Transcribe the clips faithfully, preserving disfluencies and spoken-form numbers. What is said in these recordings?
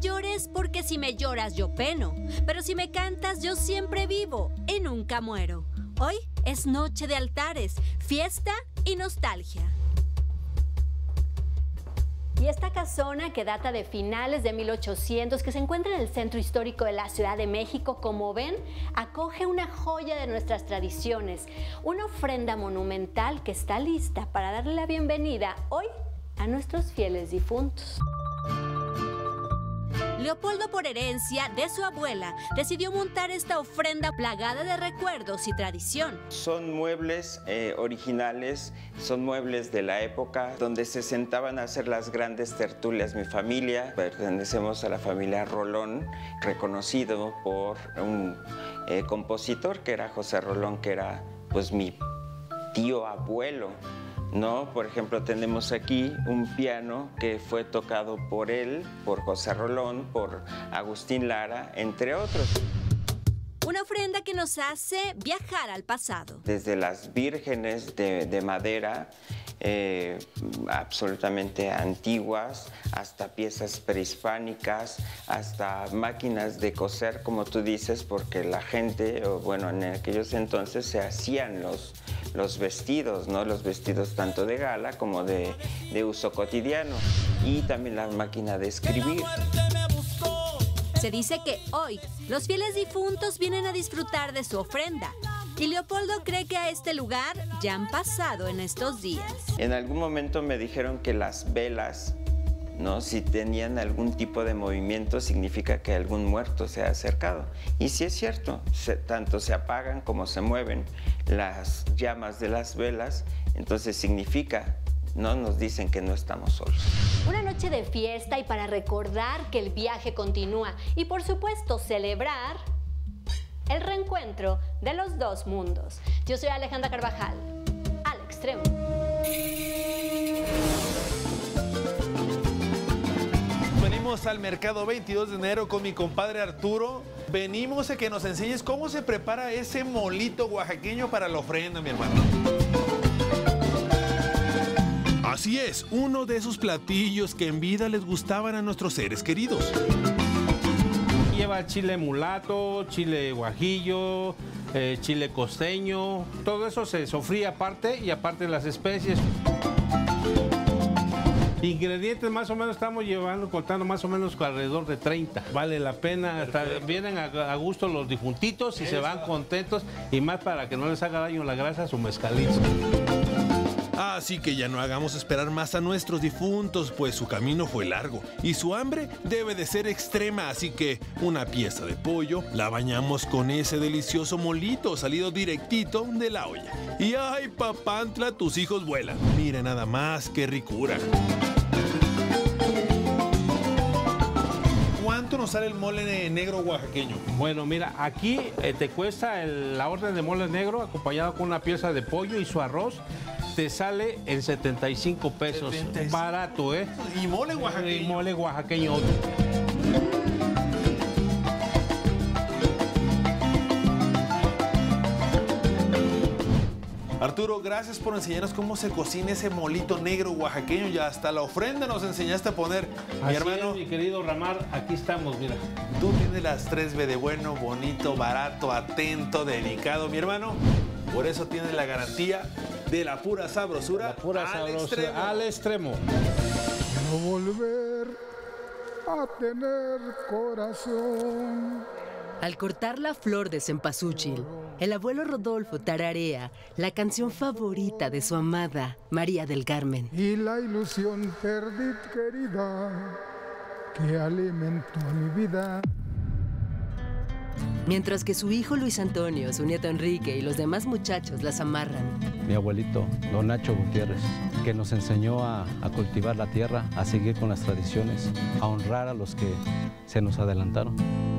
llores porque si me lloras yo peno, pero si me cantas yo siempre vivo y nunca muero. Hoy es noche de altares, fiesta y nostalgia. Y esta casona, que data de finales de mil ochocientos, que se encuentra en el centro histórico de la Ciudad de México, como ven, acoge una joya de nuestras tradiciones, una ofrenda monumental que está lista para darle la bienvenida hoy a nuestros fieles difuntos. Leopoldo, por herencia de su abuela, decidió montar esta ofrenda plagada de recuerdos y tradición. Son muebles eh, originales, son muebles de la época donde se sentaban a hacer las grandes tertulias. Mi familia, pertenecemos a la familia Rolón, reconocido por un eh, compositor que era José Rolón, que era pues mi tío abuelo. ¿No? Por ejemplo, tenemos aquí un piano que fue tocado por él, por José Rolón, por Agustín Lara, entre otros. Una ofrenda que nos hace viajar al pasado. Desde las vírgenes de, de madera, eh, absolutamente antiguas, hasta piezas prehispánicas, hasta máquinas de coser, como tú dices, porque la gente, o bueno, en aquellos entonces se hacían los, los vestidos, ¿no? Los vestidos tanto de gala como de, de uso cotidiano. Y también la máquina de escribir. Se dice que hoy los fieles difuntos vienen a disfrutar de su ofrenda. Y Leopoldo cree que a este lugar ya han pasado en estos días. En algún momento me dijeron que las velas, ¿no? Si tenían algún tipo de movimiento, significa que algún muerto se ha acercado. Y sí es cierto, se, tanto se apagan como se mueven las llamas de las velas, entonces significa, no nos dicen que no estamos solos. Una noche de fiesta y para recordar que el viaje continúa y por supuesto celebrar el reencuentro de los dos mundos. Yo soy Alejandra Carvajal, al extremo. Venimos al mercado veintidós de enero con mi compadre Arturo. Venimos a que nos enseñes cómo se prepara ese molito oaxaqueño para la ofrenda, mi hermano. Así es, uno de esos platillos que en vida les gustaban a nuestros seres queridos. Lleva chile mulato, chile guajillo, eh, chile costeño, todo eso se sofría aparte y aparte las especies. Ingredientes más o menos estamos llevando, contando más o menos alrededor de treinta. Vale la pena, hasta vienen a, a gusto los difuntitos y eso. Se van contentos y más para que no les haga daño la grasa su mezcalito. Así que ya no hagamos esperar más a nuestros difuntos, pues su camino fue largo y su hambre debe de ser extrema, así que una pieza de pollo la bañamos con ese delicioso molito salido directito de la olla. Y ay, papantla, tus hijos vuelan. Mira nada más, qué ricura. ¿Cuánto nos sale el mole negro oaxaqueño? Bueno, mira, aquí eh, te cuesta el, la orden de mole negro acompañado con una pieza de pollo y su arroz. Te sale en setenta y cinco pesos. setenta y cinco. Barato, ¿eh? ¿Y mole oaxaqueño? Y mole oaxaqueño. Arturo, gracias por enseñarnos cómo se cocina ese molito negro oaxaqueño. Ya hasta la ofrenda nos enseñaste a poner. Así mi hermano, es, mi querido Ramar, aquí estamos, mira. Tú tienes las tres B de bueno, bonito, barato, atento, delicado, mi hermano. Por eso tienes la garantía de la pura sabrosura, la pura al, sabrosura extremo. al extremo. No volver a tener corazón. Al cortar la flor de cempasúchil, el abuelo Rodolfo tararea la canción favorita de su amada María del Carmen. Y la ilusión perdí, querida, que alimentó mi vida. Mientras que su hijo Luis Antonio, su nieto Enrique y los demás muchachos las amarran. Mi abuelito, don Nacho Gutiérrez, que nos enseñó a, a cultivar la tierra, a seguir con las tradiciones, a honrar a los que se nos adelantaron.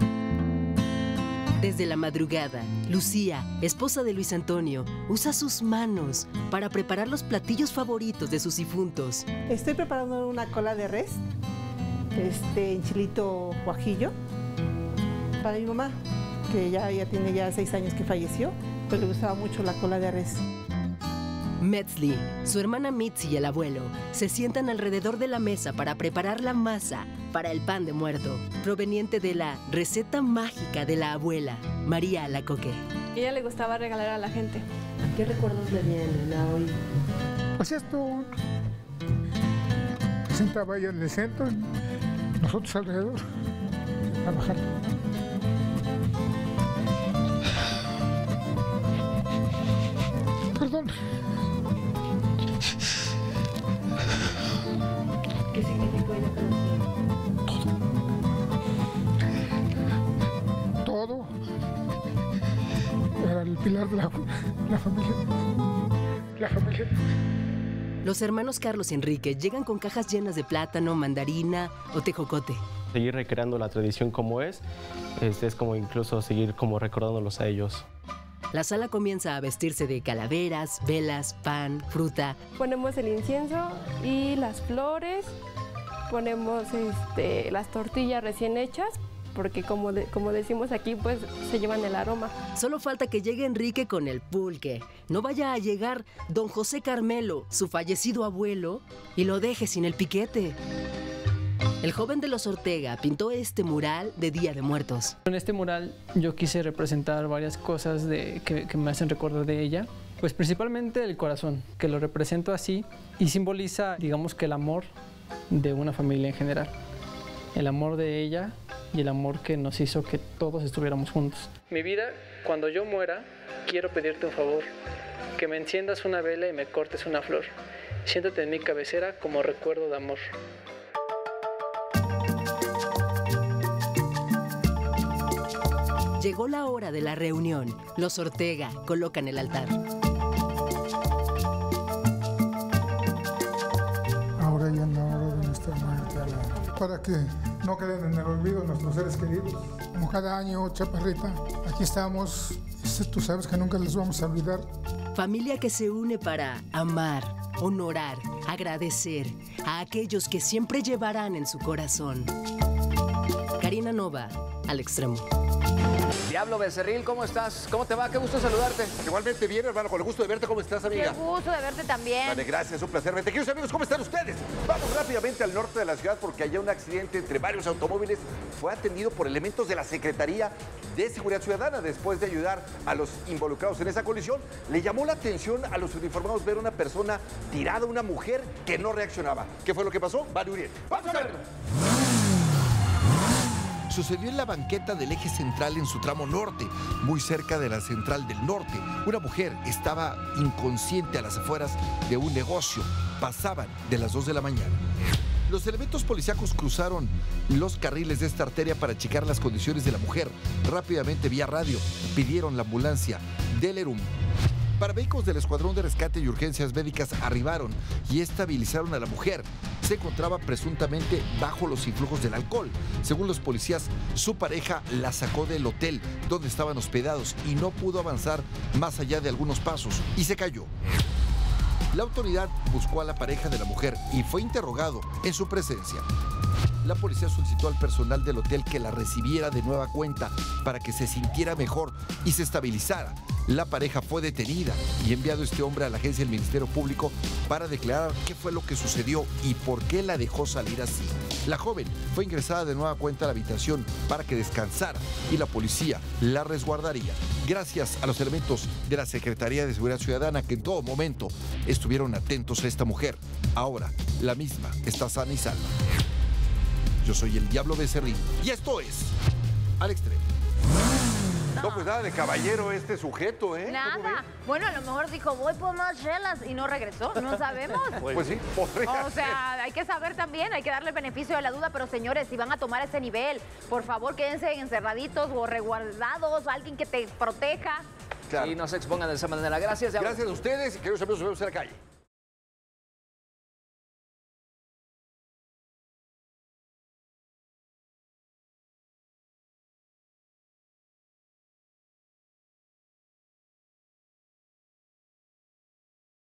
Desde la madrugada, Lucía, esposa de Luis Antonio, usa sus manos para preparar los platillos favoritos de sus difuntos. Estoy preparando una cola de res, este enchilito guajillo, para mi mamá, que ya, ya tiene ya seis años que falleció, pero le gustaba mucho la cola de res. Metzli, su hermana Mitzi y el abuelo se sientan alrededor de la mesa para preparar la masa para el pan de muerto, proveniente de la receta mágica de la abuela, María Alacoque. A ella le gustaba regalar a la gente. ¿Qué recuerdos le vienen a hoy? Pues esto, sentaba ella en el centro, nosotros alrededor, trabajando. Perdón. ¿Qué significó ella para usted? Todo. Todo. Era el pilar de la, la familia. La familia. Los hermanos Carlos y Enrique llegan con cajas llenas de plátano, mandarina o tejocote. Seguir recreando la tradición como es, es, es como incluso seguir como recordándolos a ellos. La sala comienza a vestirse de calaveras, velas, pan, fruta. Ponemos el incienso y las flores, ponemos este, las tortillas recién hechas, porque como, de, como decimos aquí, pues se llevan el aroma. Solo falta que llegue Enrique con el pulque. No vaya a llegar don José Carmelo, su fallecido abuelo, y lo deje sin el piquete. El joven de los Ortega pintó este mural de Día de Muertos. En este mural yo quise representar varias cosas de, que, que me hacen recordar de ella. Pues principalmente el corazón, que lo represento así y simboliza, digamos, que el amor de una familia en general. El amor de ella y el amor que nos hizo que todos estuviéramos juntos. Mi vida, cuando yo muera, quiero pedirte un favor. Que me enciendas una vela y me cortes una flor. Siéntate en mi cabecera como recuerdo de amor. Llegó la hora de la reunión. Los Ortega colocan el altar. Ahora ya en la hora de nuestra muerte, para que no queden en el olvido nuestros seres queridos. Como cada año, Chaparrita, aquí estamos. Tú sabes que nunca les vamos a olvidar. Familia que se une para amar, honorar, agradecer a aquellos que siempre llevarán en su corazón. Karina Nova, al extremo. Diablo Becerril, ¿cómo estás? ¿Cómo te va? Qué gusto saludarte. Igualmente bien, hermano, con el gusto de verte. ¿Cómo estás, amiga? Qué gusto de verte también. Vale, gracias, un placer verte. Queridos amigos, ¿cómo están ustedes? Vamos rápidamente al norte de la ciudad porque allá un accidente entre varios automóviles fue atendido por elementos de la Secretaría de Seguridad Ciudadana. Después de ayudar a los involucrados en esa colisión, le llamó la atención a los uniformados ver una persona tirada, una mujer que no reaccionaba. ¿Qué fue lo que pasó? Vale, Uriel. ¡Vamos a verlo! Sucedió en la banqueta del eje central en su tramo norte, muy cerca de la central del norte. Una mujer estaba inconsciente a las afueras de un negocio. Pasaban de las dos de la mañana. Los elementos policíacos cruzaron los carriles de esta arteria para checar las condiciones de la mujer. Rápidamente, vía radio, pidieron la ambulancia del ERUM. Paramédicos del Escuadrón de Rescate y Urgencias Médicas arribaron y estabilizaron a la mujer. Se encontraba presuntamente bajo los influjos del alcohol. Según los policías, su pareja la sacó del hotel donde estaban hospedados y no pudo avanzar más allá de algunos pasos y se cayó. La autoridad buscó a la pareja de la mujer y fue interrogado en su presencia. La policía solicitó al personal del hotel que la recibiera de nueva cuenta para que se sintiera mejor y se estabilizara. La pareja fue detenida y enviado este hombre a la agencia del Ministerio Público para declarar qué fue lo que sucedió y por qué la dejó salir así. La joven fue ingresada de nueva cuenta a la habitación para que descansara y la policía la resguardaría. Gracias a los elementos de la Secretaría de Seguridad Ciudadana que en todo momento estuvieron atentos a esta mujer. Ahora, la misma está sana y salva. Yo soy el Diablo Becerril y esto es Al Extremo. No, pues nada de caballero este sujeto, ¿eh? Nada. Bueno, a lo mejor dijo, voy por más chelas y no regresó. No sabemos. Pues, pues sí, podría O sea, ser. hay que saber también, hay que darle el beneficio de la duda, pero señores, si van a tomar ese nivel, por favor, quédense encerraditos o resguardados, alguien que te proteja. Claro. Y no se expongan de esa manera. Gracias, Diablo. Gracias a ustedes y queridos amigos, nos vemos en la calle.